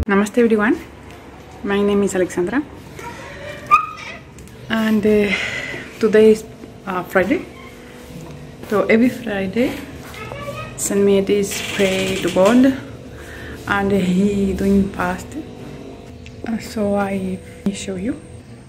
Namaste everyone, my name is Alexandra and today is Friday. So every Friday St. Mary's pray to God and he doing fast. So I show you.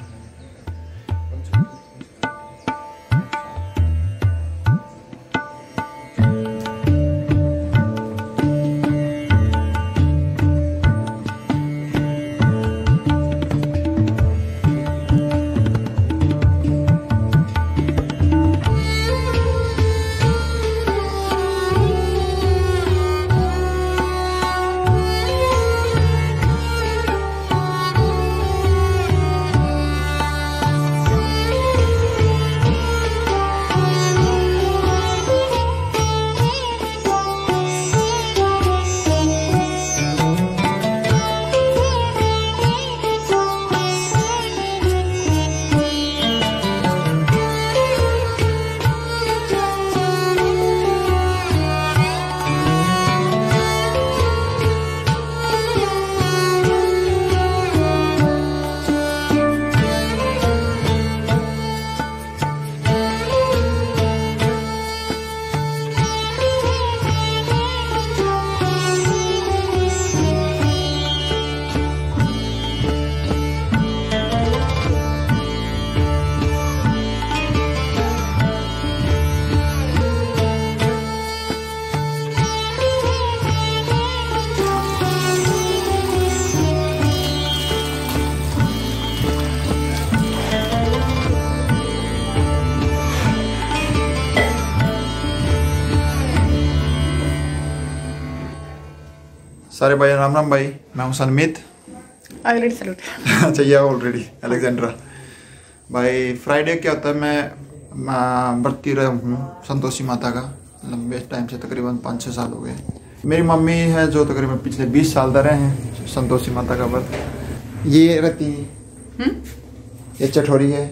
सारे भाई राम राम भाई, मैं हूं सनमित। Already salute. अच्छा ये already Alexandra भाई। Friday क्या होता है, मैं बरती रहा हूँ संतोषी माता का लंबे टाइम से, तकरीबन 5-6 साल हो गए। मेरी मम्मी है जो तकरीबन पिछले 20 साल रहे हैं संतोषी माता का व्रत। ये रहती ये चठोरी है।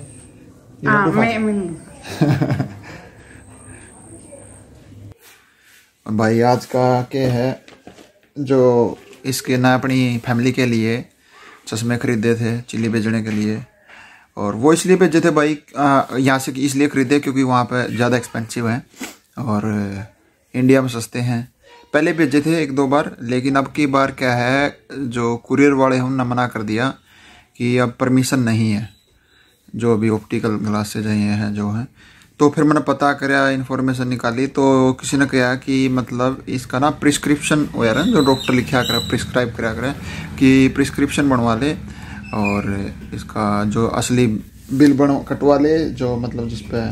भाई आज का क्या है, जो इसके ना अपनी फैमिली के लिए चश्मे खरीदे थे चिल्ली बेचने के लिए, और वो इसलिए भेजे थे भाई यहाँ से इसलिए खरीदे क्योंकि वहाँ पे ज़्यादा एक्सपेंसिव हैं और इंडिया में सस्ते हैं। पहले भेजे थे 1-2 बार, लेकिन अब की बार क्या है, जो कुरियर वाले हमने मना कर दिया कि अब परमिशन नहीं है जो भी ऑप्टिकल ग्लासेज हैं जो हैं। तो फिर मैंने पता करा, इन्फॉर्मेशन निकाली, तो किसी ने कहा कि मतलब इसका ना प्रिस्क्रिप्शन हो यार, जो डॉक्टर लिखा कर प्रिस्क्राइब करा करे कि प्रिस्क्रिप्शन बनवा ले और इसका जो असली बिल कटवा ले, जो मतलब जिस पे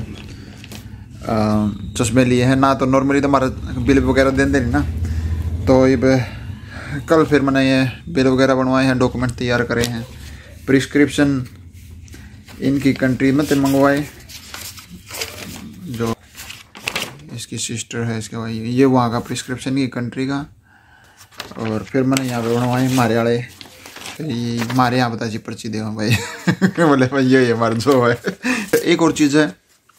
चश्मे लिए हैं ना। तो नॉर्मली तो हमारा बिल वगैरह देते नहीं ना, तो ये कल फिर मैंने ये बिल वगैरह बनवाए हैं, डॉक्यूमेंट तैयार करे हैं, प्रिस्क्रिप्शन इनकी कंट्री में तो मंगवाए। जो इसकी सिस्टर है इसके भाई, ये वहाँ का प्रिस्क्रिप्शन की कंट्री का, और फिर मैंने यहाँ पे बनवाए हमारे वाले। हमारे यहाँ बता जी पर्ची दे भाई बोले भाई ये हमारा जो है। एक और चीज़ है,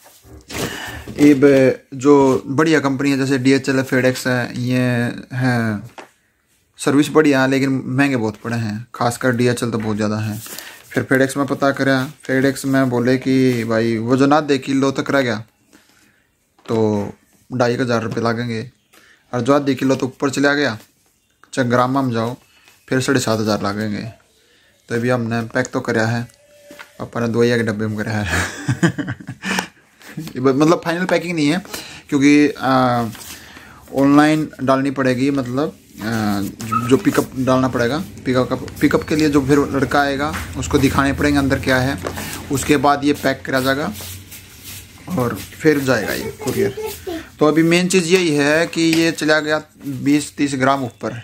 ये जो बढ़िया कंपनी है जैसे DHL है, फेडेक्स है, ये है सर्विस बढ़िया है, लेकिन महंगे बहुत पड़े हैं, खासकर DHL तो बहुत ज़्यादा है। फिर फेडेक्स में पता करा, फेडेक्स में बोले कि भाई वजनात 2 किलो तक रह गया तो 2,500 रुपये लगेंगे, और जो 2 किलो तो ऊपर चला गया, चाहे ग्राम में जाओ फिर 7,500 लगेंगे। तो अभी हमने पैक तो कराया है, अपने 2 के डब्बे में कराया है मतलब फाइनल पैकिंग नहीं है क्योंकि ऑनलाइन डालनी पड़ेगी, मतलब जो पिकअप डालना पड़ेगा। पिकअप के लिए जो फिर लड़का आएगा उसको दिखाने पड़ेंगे अंदर क्या है, उसके बाद ये पैक करा जाएगा और फिर जाएगा ये कुरियर। तो अभी मेन चीज़ यही है कि ये चला गया 20-30 ग्राम ऊपर,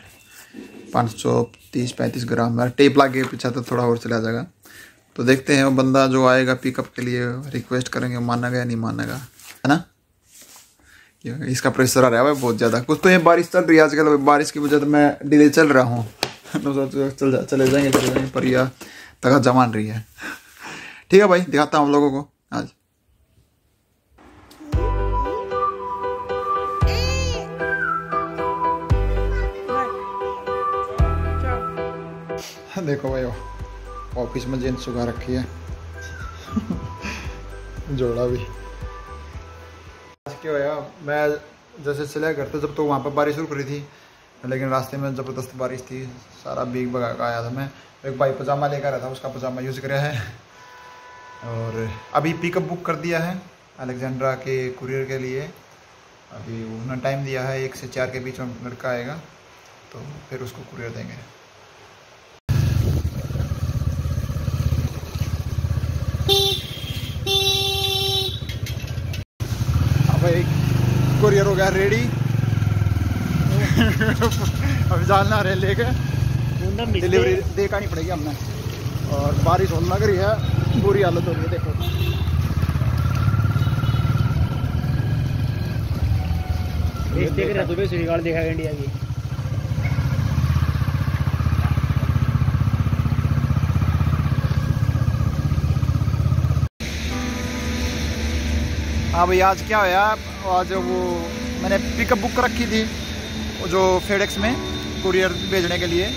530-35 ग्राम। टेप लगे पीछा तो थोड़ा और चला जाएगा। तो देखते हैं वो बंदा जो आएगा पिकअप के लिए, रिक्वेस्ट करेंगे, मानेगा या नहीं मानेगा, है ना। इसका प्रेशर आ रहा है बहुत ज़्यादा। कुछ तो ये बारिश चल रही है आजकल, बारिश की वजह से मैं डिले चल रहा हूँ चले जाएंगे पर यह तक जमान रही है। ठीक है भाई, दिखाता हूँ हम लोगों को आज। देखो भाई ऑफिस में जींस सुखा रखी है जोड़ा भी। क्या होया, मैं जैसे चला घर तो जब तो वहाँ पर बारिश रुक रही थी, लेकिन रास्ते में ज़बरदस्त बारिश थी, सारा भीग भगा का आया था। मैं एक भाई पजामा लेकर आया था, उसका पजामा यूज़ किया है। और अभी पिकअप बुक कर दिया है अलेक्जेंड्रा के कुरियर के लिए। अभी उन्होंने टाइम दिया है 1 से 4 के बीच में लड़का आएगा, तो फिर उसको कुरियर देंगे। भाई कुरियर हो गया रेडी अभी जाना रहे लेके डिलीवरी देखा नहीं पड़ेगी हमने। और बारिश होने लग रही है, बुरी हालत हो रही है। देखो देख रहा तुम्हें श्रीकाल देखा इंडिया की। हाँ भाई आज क्या होया, आज वो मैंने पिकअप बुक कर रखी थी जो फेडेक्स में कुरियर भेजने के लिए।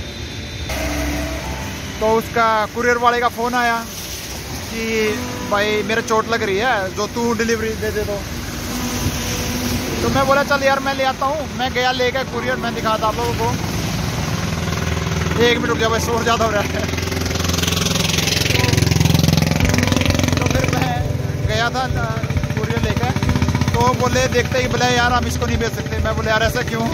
तो उसका कुरियर वाले का फ़ोन आया कि भाई मेरे चोट लग रही है, जो तू डिलीवरी दे दे दो। तो मैं बोला चल यार मैं ले आता हूँ। मैं गया लेकर कुरियर, मैं दिखाता आप लोगों को। 1 मिनट रुक जा भाई, शोर ज़्यादा हो रहा है। तो फिर मैं गया था कुरियर लेकर, तो बोले देखते ही बोले यार हम इसको नहीं भेज सकते। मैं बोले यार ऐसा क्यों?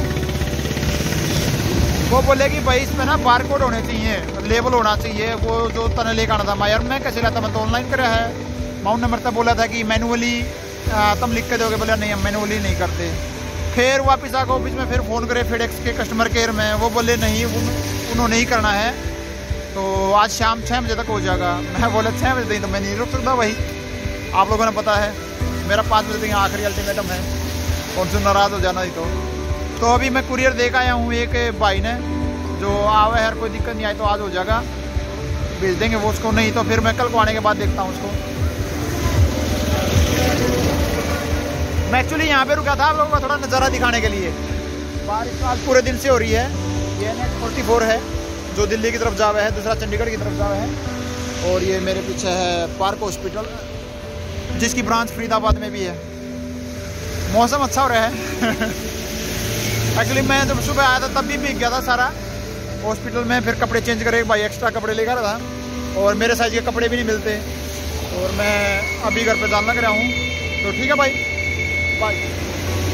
वो बोले कि भाई इसमें ना बार कोड होने चाहिए, लेबल होना चाहिए, वो जो तने लेकर आना था। मैं यार मैं कैसे लाता, मैं तो ऑनलाइन करा है। माउंट नंबर तक बोला था कि मैनुअली तुम लिख के दोगे, बोला नहीं हम मैनुअली नहीं करते। फिर वापस आकर ऑफिस में फिर फ़ोन करे फेडेक्स के कस्टमर केयर में, वो बोले नहीं उन्होंने ही करना है, तो आज शाम 6 बजे तक हो जाएगा। मैं बोला 6 बजे तक तो मैं नहीं रुक सकता भाई, आप लोगों ने पता है मेरा 5 बजे तक आखिरी अल्टीमेटम है, कौन से नाराज़ हो जाना ही। तो अभी मैं कुरियर देख आया हूँ एक भाई ने, जो आवे यार कोई दिक्कत नहीं आई तो आज हो जाएगा, भेज देंगे वो उसको। नहीं तो फिर मैं कल को आने के बाद देखता हूँ उसको। मैं एक्चुअली यहाँ पे रुका था आप लोगों को थोड़ा नज़ारा दिखाने के लिए। बारिश आज पूरे दिन से हो रही है। ये NH 44 है जो दिल्ली की तरफ जा रहा है, दूसरा चंडीगढ़ की तरफ जा रहा है। और ये मेरे पीछे है पार्क हॉस्पिटल, जिसकी ब्रांच फरीदाबाद में भी है। मौसम अच्छा हो रहा है एक्चुअली मैं जब सुबह आया था तब भी भीग गया था सारा हॉस्पिटल में। फिर कपड़े चेंज करे, भाई एक्स्ट्रा कपड़े लेकर था और मेरे साइज के कपड़े भी नहीं मिलते। और मैं अभी घर पे जाना लग रहा हूँ, तो ठीक है भाई, बाय।